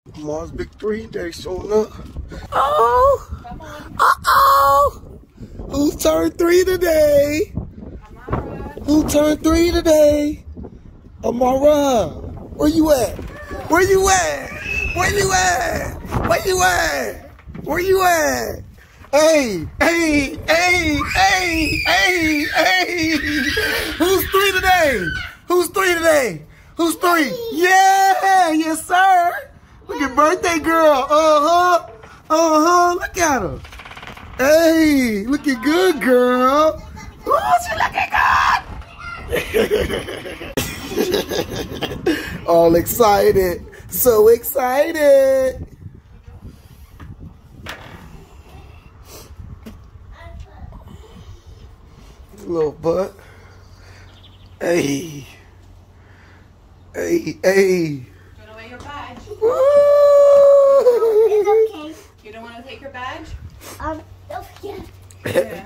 Mars Big 3, they showing up. Oh! Uh-oh! Who turned 3 today? Amara. Who turned 3 today? Amara. Where you at? Where you at? Where you at? Where you at? Where you at? Hey, hey, hey, hey, hey, hey. Who's 3 today? Who's 3 today? Who's 3? Yeah, yes, sir. Look at birthday girl. Uh-huh. Uh-huh. Look at her. Hey, looking good, girl. Oh, she looking good. All excited. So excited. Little butt. Hey. Hey, hey. Throw away your badge. Woo! It's okay. You don't want to take your badge? Yeah.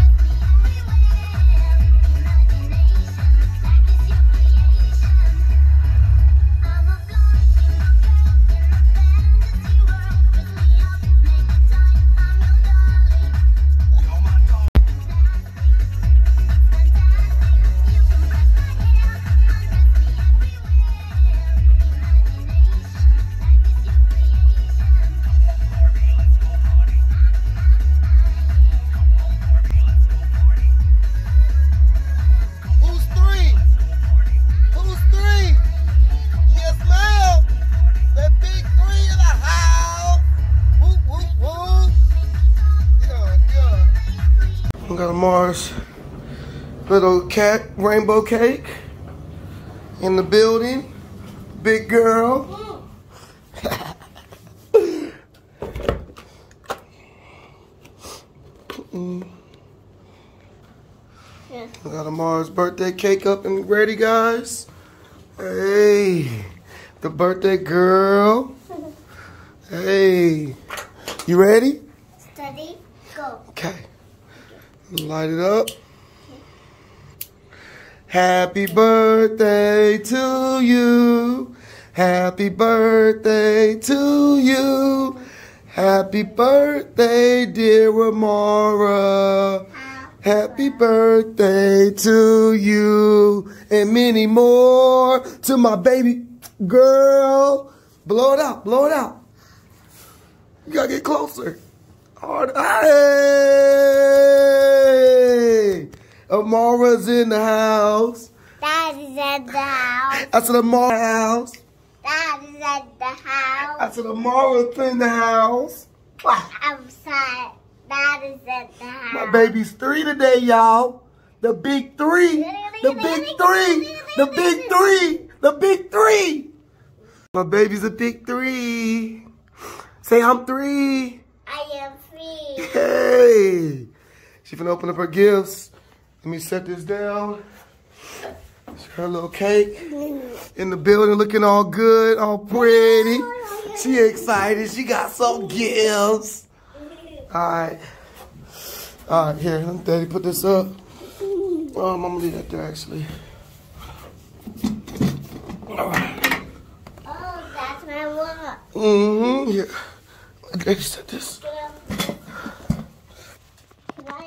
We got a Mars little cat rainbow cake in the building. Big girl. Yeah. We got a Mars birthday cake up and ready, guys. Hey, the birthday girl. Hey, you ready? Steady, go. Okay. Light it up. Happy birthday to you. Happy birthday to you. Happy birthday, dear Amara. Happy birthday to you. And many more to my baby girl. Blow it out, blow it out. You gotta get closer. Hard. Hey! Amara's in the house. Daddy's at the house. I said Amara's house. Daddy's at the house. I said Amara's in the house. Outside. Daddy's at the house. My baby's 3 today, y'all. The big 3. The big 3. The big 3. The big 3. My baby's a big 3. Say I'm 3. I am free. Hey. She finna open up her gifts. Let me set this down. Her little cake in the building, looking all good, all pretty. She excited. She got some gifts. All right. All right, here. Let Daddy put this up. I'm gonna leave that there, actually. All right. Oh, that's my one. Mm-hmm. Yeah. Let Daddy set this. Right?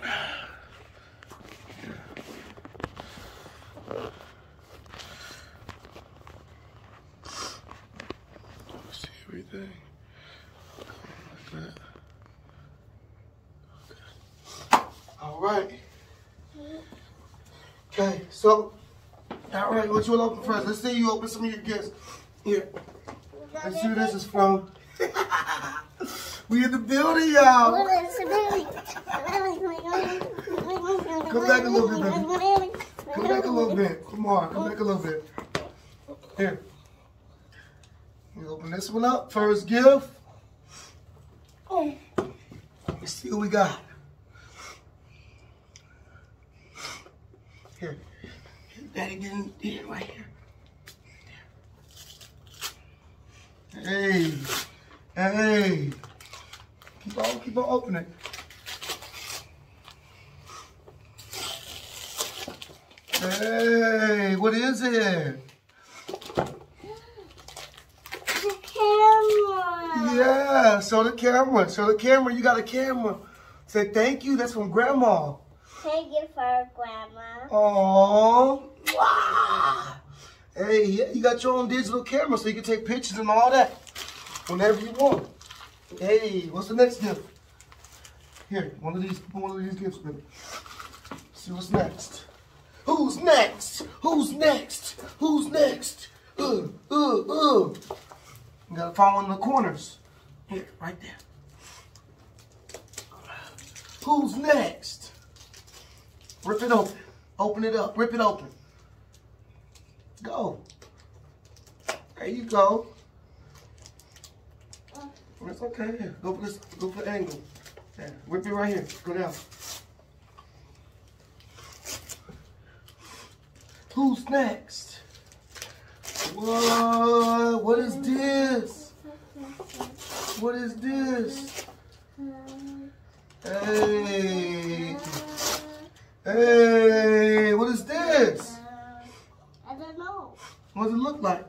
See everything. Like that. All right. Okay, so, all right, what you want to open first? Let's see you open some of your gifts. Here. Let's see who this is from. We in the building, y'all. Come back a little bit, baby. Come back a little bit. Come on, come back a little bit. Here. You open this one up. First gift. Let's see what we got. Here. Daddy getting it right here. Hey. Hey. Keep on opening. Hey, what is it? Camera. show the camera. Show the camera. You got a camera. Say thank you. That's from Grandma. Thank you for Grandma. Aww. Wow. Hey, you got your own digital camera so you can take pictures and all that whenever you want. Hey, what's the next gift? Here, one of these gifts, baby. See what's next. Who's next? Who's next? Who's next? You gotta find one in the corners. Here, right there. Who's next? Rip it open. Open it up. Rip it open. Go. There you go. It's okay. Here, go for this. Go for the angle. Yeah, rip it right here. Go down. Who's next? What? What is this? What is this? Hey. Hey, what is this? I don't know. What does it look like?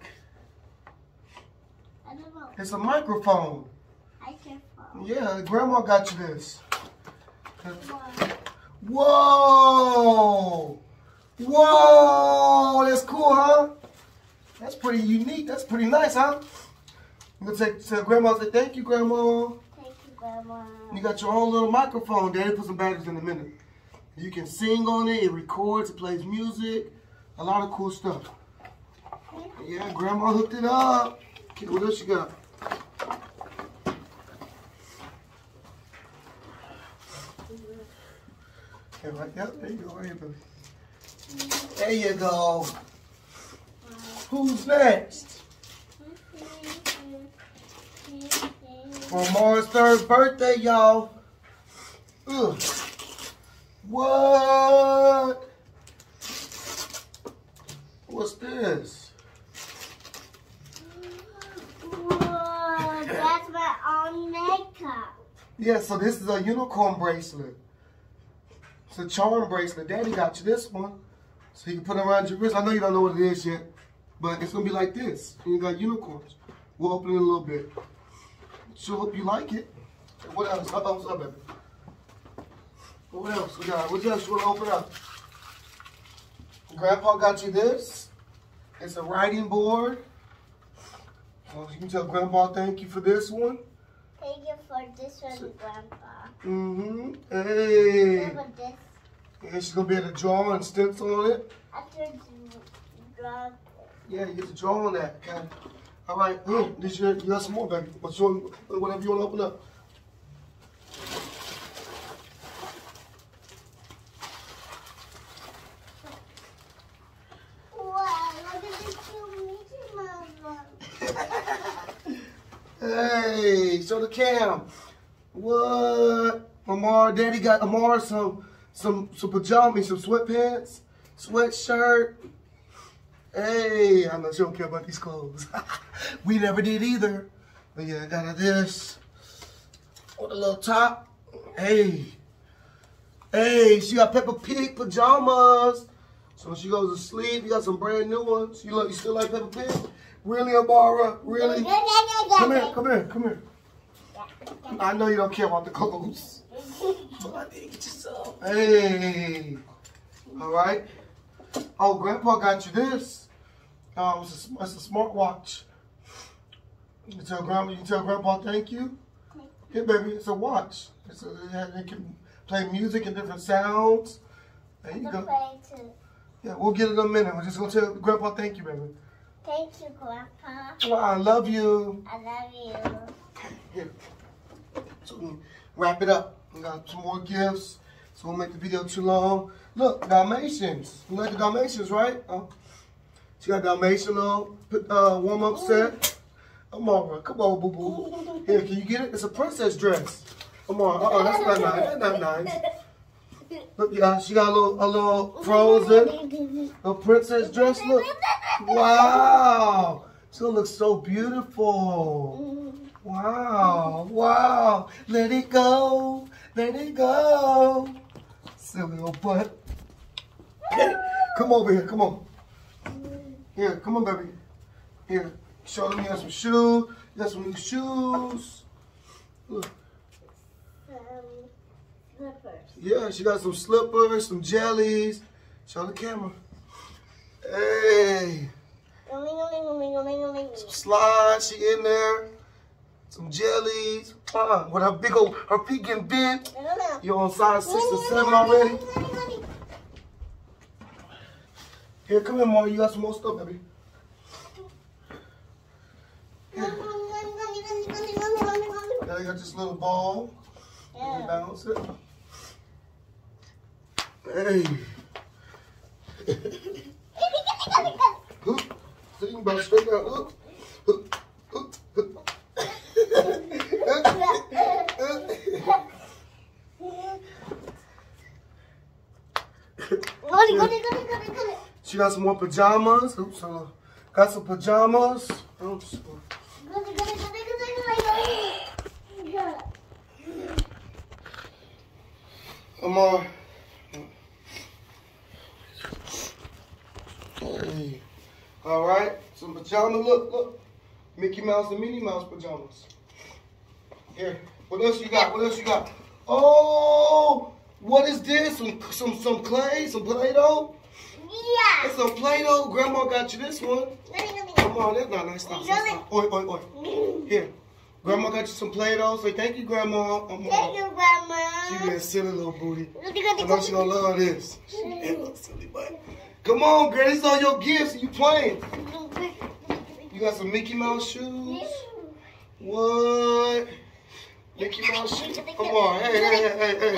I don't know. It's a microphone. Yeah, Grandma got you this. Whoa! Whoa! That's cool, huh? That's pretty unique. That's pretty nice, huh? I'm gonna tell Grandma, say thank you, Grandma. Thank you, Grandma. You got your own little microphone. Daddy put some batteries in a minute. You can sing on it. It records. It plays music. A lot of cool stuff. Yeah, Grandma hooked it up. Okay, what else you got? Okay, right, yep, there you go. Right here, baby. There you go. Who's next? For Amara's 3rd birthday, y'all. Ugh. What? What's this? Whoa, that's my own makeup. Yeah, so this is a unicorn bracelet. It's a charm bracelet. Daddy got you this one. So you can put it around your wrist. I know you don't know what it is yet, but it's going to be like this. And you got unicorns. We'll open it a little bit. Sure hope you like it. What else? What's up, baby? What else we got? What else you want to open up? Grandpa got you this. It's a writing board. So you can tell Grandpa thank you for this one. Thank you for this one, Grandpa. Mm-hmm. Hey. Remember this? And she's going to be able to draw and stencil on it. After the draw. Yeah, you get to draw on that. Okay. All right. This you got some more, baby. Whatever you want to open up. Wow, look at this cute Mickey Mouse one. Hey, show the cam. What? Amara, Daddy got Amara some pajamas, some sweatpants, sweatshirt. Hey, I know she don't care about these clothes. We never did either. But yeah, I got her this. With a little top. Hey. Hey, she got Peppa Pig pajamas. So when she goes to sleep, you got some brand new ones. You still like Peppa Pig? Really, Amara? Really? Come here, come here, come here. I know you don't care about the clothes. But I did get you some. Hey. All right. Oh, Grandpa got you this. It's a smartwatch. You can tell Grandpa thank you. Yeah, baby, it's a watch. It can play music and different sounds. There you go. Yeah, we'll get it in a minute. We're just gonna tell Grandpa thank you, baby. Thank you, Grandpa. Oh, I love you. I love you. Okay, here. So we can wrap it up. We got some more gifts, so we'll make the video too long. Look, Dalmatians. You like the Dalmatians, right? Oh. She got Dalmatian on, warm-up set. Amara, come on, boo-boo. Here, can you get it? It's a princess dress. Amara, that's not nice. That's not nice. Look, y'all, she got a little frozen, a princess dress. Look, wow, she looks so beautiful. Wow, wow, let it go, silly little butt. Hey, come over here, come on. Here, come on, baby. Here, show them you got some shoes. You got some new shoes. Look. Slippers. Yeah, she got some slippers, some jellies. Show the camera. Hey. Some slides, she in there. Some jellies. With her big old, her feet getting big. You're on size 6 or 7 already. Here, come here, Mom. You got some more stuff, baby. Here. Now you got this little ball. Let me bounce it. Hey. Hook. So you can bounce straight down. Hook. Hook. Hook. Hook. She got some more pajamas. Oops, got some pajamas. Oops. Amara. Hey. All right. Some pajamas. Look. Mickey Mouse and Minnie Mouse pajamas. Here. What else you got? What else you got? Oh, what is this? Some clay, some Play-Doh? Yeah. It's some Play-Doh. Grandma got you this one. Come on, that's not nice. Stop. Oi. Here. Grandma got you some Play-Doh. Say thank you, Grandma. Thank you, Grandma. She been a silly little booty. I know she gonna love this. She been a little silly butt. Come on, girl. These are your gifts. You playing. You got some Mickey Mouse shoes. What? Mickey Mouse shoes. Come on. Hey.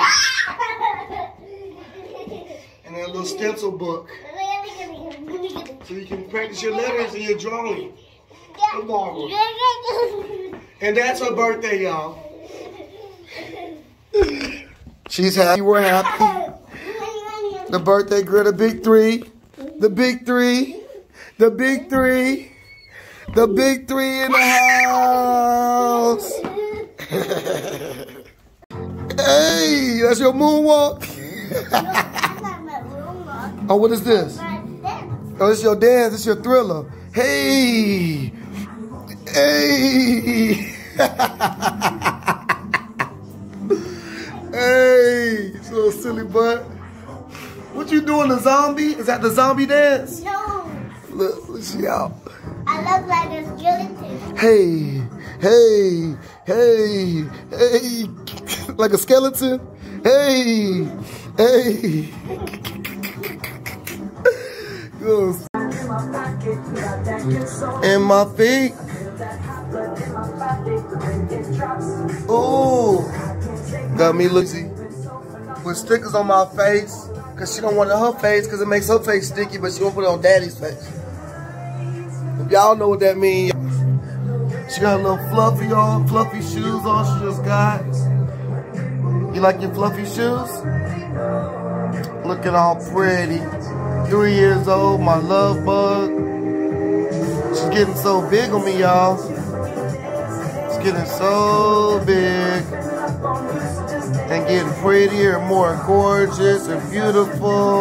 And that little stencil book. So you can practice your letters and your drawing. Come on. And that's her birthday, y'all. She's happy. We're happy. The birthday girl, the big three. The big three. The big three. The big three in the house. Hey, that's your moonwalk. Oh, what is this? Oh, it's your dance. It's your thriller. Hey. Hey, so silly butt. What you doing, the zombie? Is that the zombie dance? No. Look, she out. I look like a skeleton. Hey. Like a skeleton? Hey. Goes. In my feet. Ooh. Got me looking with stickers on my face. Cause she don't want it on her face because it makes her face sticky, but she won't put it on Daddy's face. If y'all know what that means. She got a little fluffy shoes on she just got. You like your fluffy shoes? Looking all pretty. 3 years old, my love bug. She's getting so big on me, y'all. She's getting so big. And getting prettier and more gorgeous and beautiful.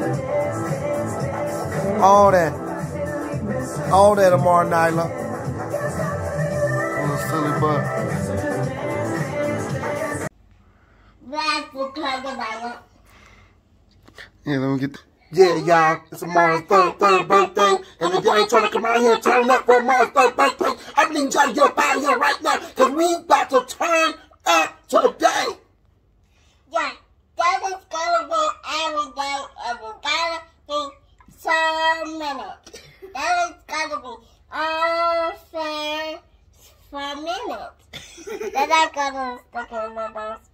All that, Amara, Nylah. Little silly butt. That's the crocodile. Yeah, let me get. Yeah, y'all, it's Amara's third birthday. And if y'all ain't trying to come out here and turn up for Amara's third birthday, I believe y'all to get up out of here right now. Because we about to turn up today. Yeah, that is gonna be every day, and it's gonna be so minutes. That is gonna be all for minutes. Then I'm gonna stick in my nose.